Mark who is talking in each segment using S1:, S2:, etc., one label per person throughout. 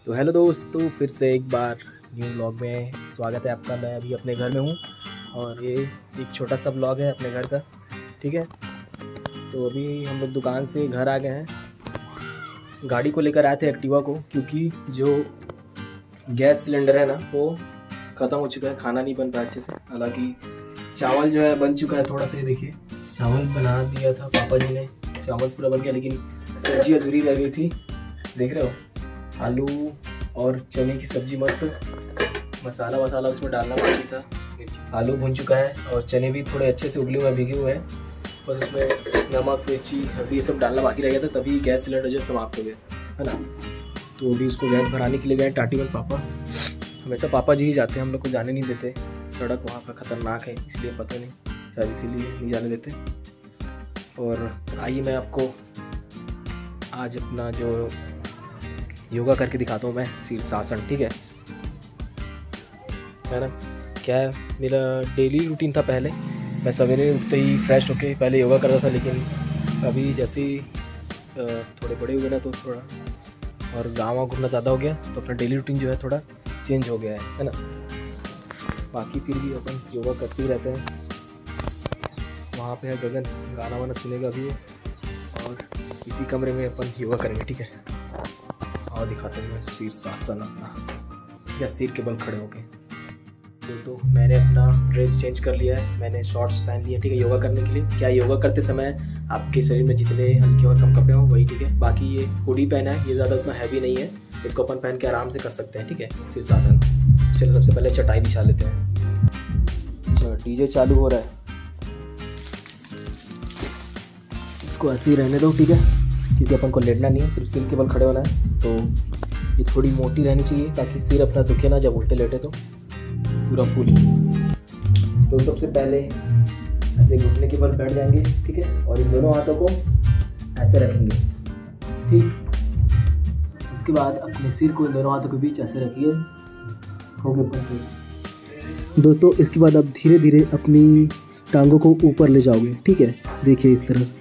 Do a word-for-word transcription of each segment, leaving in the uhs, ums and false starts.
S1: तो हेलो दोस्तों, फिर से एक बार न्यू व्लॉग में स्वागत है आपका। मैं अभी अपने घर में हूँ और ये एक छोटा सा व्लॉग है अपने घर का, ठीक है। तो अभी हम लोग दुकान से घर आ गए हैं। गाड़ी को लेकर आए थे एक्टिवा को, क्योंकि जो गैस सिलेंडर है ना वो ख़त्म हो चुका है, खाना नहीं बन पाया अच्छे से। हालांकि चावल जो है बन चुका है थोड़ा सा, ये देखिए चावल बना दिया था पापा जी ने, चावल पूरा बन गया, लेकिन सब्जी अधूरी रह गई थी। देख रहे हो, आलू और चने की सब्जी मस्त, मसाला वसाला उसमें डालना बाकी था। आलू भुन चुका है और चने भी थोड़े अच्छे से उबले हुए भीगे हुए हैं, बस उसमें नमक मिर्ची हल्दी ये सब डालना बाकी रह गया था, तभी गैस सिलेंडर जो समाप्त हो गया है ना। तो अभी उसको गैस भराने के लिए गए टाटी में पापा। हमेशा पापा जी ही जाते हैं, हम लोग को जाने नहीं देते। सड़क वहाँ का ख़तरनाक है, इसलिए पता नहीं, शायद इसीलिए नहीं जाने देते। और आइए मैं आपको आज अपना जो योगा करके दिखाता हूँ मैं, शीर्षासन, ठीक है है ना। क्या है, मेरा डेली रूटीन था पहले, मैं सवेरे उठते ही फ्रेश होके पहले योगा करता था, लेकिन अभी जैसे ही थोड़े बड़े हुए ना तो थोड़ा और गाँव घूमना ज़्यादा हो गया, तो अपना डेली रूटीन जो है थोड़ा चेंज हो गया है है ना। बाकी फिर भी अपन योगा करते ही रहते हैं। वहाँ पे है गगन, गाना वाना सुनेगा अभी, और इसी कमरे में अपन योगा करेंगे, ठीक है। और दिखाते हैं शीर्षासन अपना, या सिर के बल खड़े होके। तो, तो मैंने अपना ड्रेस चेंज कर लिया है, मैंने शॉर्ट्स पहन लिया, ठीक है, योगा करने के लिए। क्या योगा करते समय आपके शरीर में जितने हल्के और कम कपड़े हों वही, ठीक है। बाकी ये हुडी पहना है, ये ज़्यादा उतना हैवी नहीं है, इसको अपन पहन के आराम से कर सकते हैं, ठीक है, शीर्षासन। चलो सबसे पहले चटाई बिछा लेते हैं। अच्छा, डीजे चालू हो रहा है, इसको ऐसे ही रहने दो, ठीक है, क्योंकि अपन को लेटना नहीं है, सिर्फ सिर के बल खड़े होना है। तो ये थोड़ी मोटी रहनी चाहिए ताकि सिर अपना दुखे ना जब उल्टे लेटे, तो पूरा फुल। तो सबसे पहले ऐसे घुटने के बल बैठ जाएंगे, ठीक है, और इन दोनों हाथों को ऐसे रखेंगे, ठीक। उसके बाद अपने सिर को इन दोनों हाथों के बीच ऐसे रखिए, हो गए दोस्तों। इसके बाद आप धीरे धीरे अपनी टांगों को ऊपर ले जाओगे, ठीक है, देखिए इस तरह से।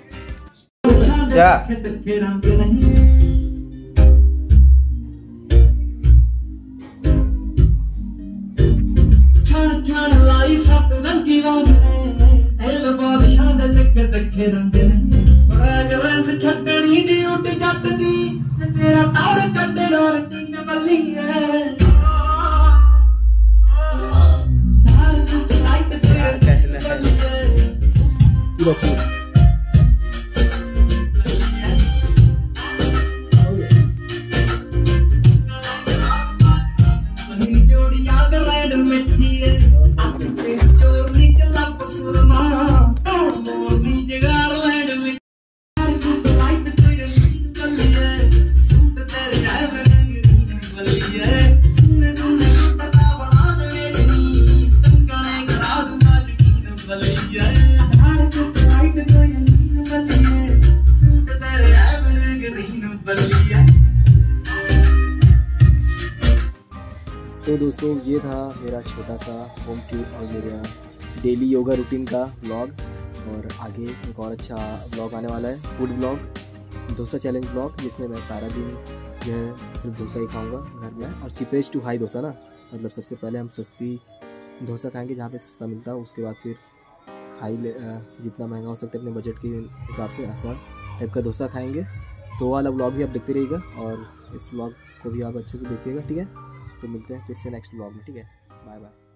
S1: तो दोस्तों ये था मेरा छोटा सा होम टूर और मेरा डेली योगा रूटीन का व्लॉग। और आगे एक और अच्छा व्लॉग आने वाला है, food vlog, dosa challenge vlog, जिसमें मैं सारा दिन जो है सिर्फ डोसा ही खाऊंगा घर में। और चीपेस्ट टू हाई डोसा ना, मतलब सबसे पहले हम सस्ती डोसा खाएंगे जहाँ पे सस्ता मिलता है, उसके बाद फिर हाई जितना महंगा हो सकता है अपने बजट के हिसाब से ऐसा टाइप का डोसा खाएँगे। तो वो वाला व्लॉग भी आप देखते रहिएगा और इस व्लॉग को भी आप अच्छे से देखिएगा, ठीक है। तो मिलते हैं फिर से नेक्स्ट व्लॉग में, ठीक है, बाय बाय।